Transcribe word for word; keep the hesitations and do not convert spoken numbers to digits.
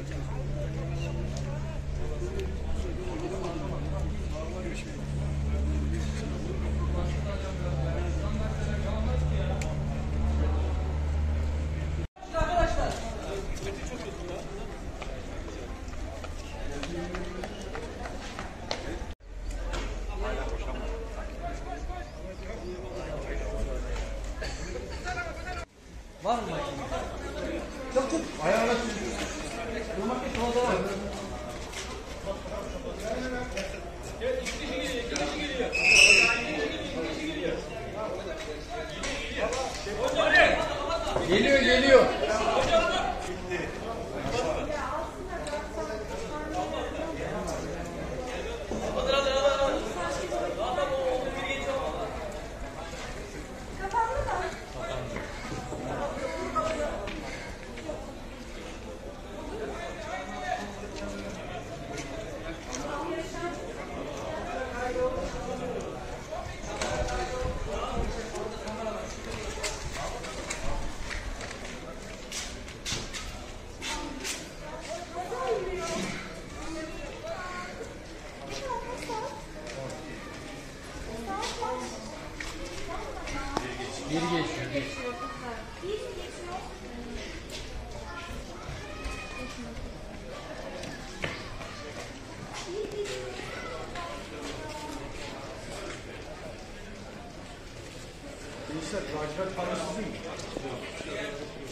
Var mı makine? Çok çok. Ayağına sürüyor. Bu makine solda var. Evet, iki kişi geliyor, iki kişi geliyor. İki kişi geliyor. Geliyor, geliyor. Biri geçiyor. Geçiyor. Gençler, lacivert parası sizin mi?